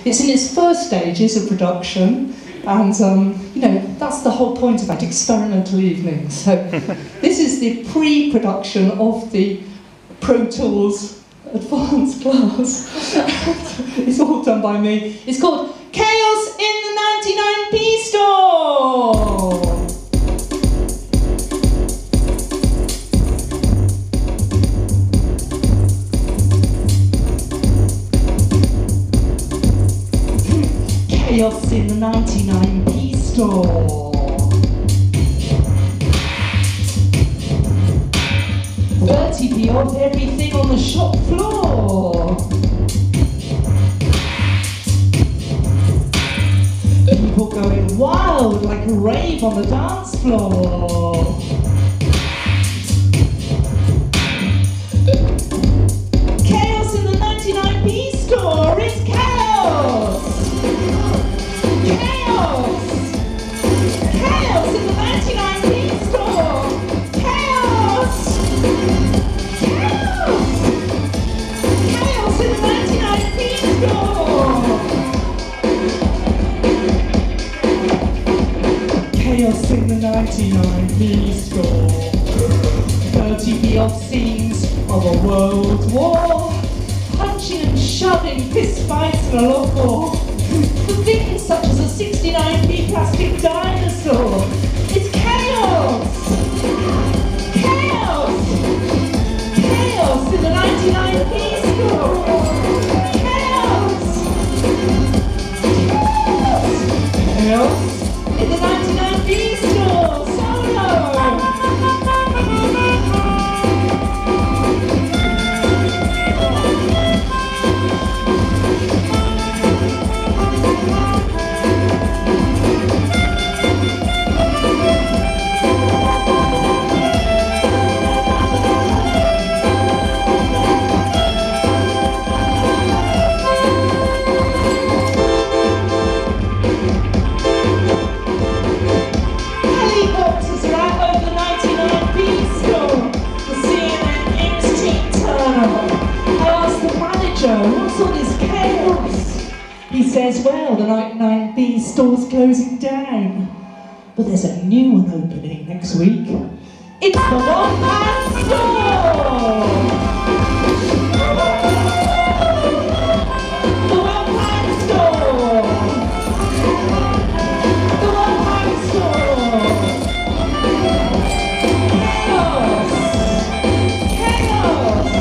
It's in its first stages of production, and you know, that's the whole point about experimental evenings. So this is the pre-production of the Pro Tools advanced class. It's all done by me. It's called Chaos in the 99p Store! Chaos in the 99p Store. 30p off everything on the shop floor. People going wild like a rave on the dance floor. Chaos in the 99p Store is chaos! Chaos! Chaos in the 99p Store! Chaos! Chaos! Chaos in the 99p Store! Chaos in the 99p Store. 30p off scenes of a world war. Punching and shoving, fist fights and a lot more. For things such as a 69p plastic dinosaur. It's chaos! Chaos! Chaos in the 99p Store! Chaos! Chaos! Chaos in the 99p Store! Solo! What's all this chaos? He says, well, the 99p Store's closing down. But there's a new one opening next week. It's the One-Man Store! The One-Man Store! The One-Man Store! Chaos! Chaos!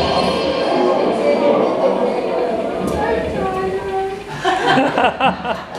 Ha ha ha!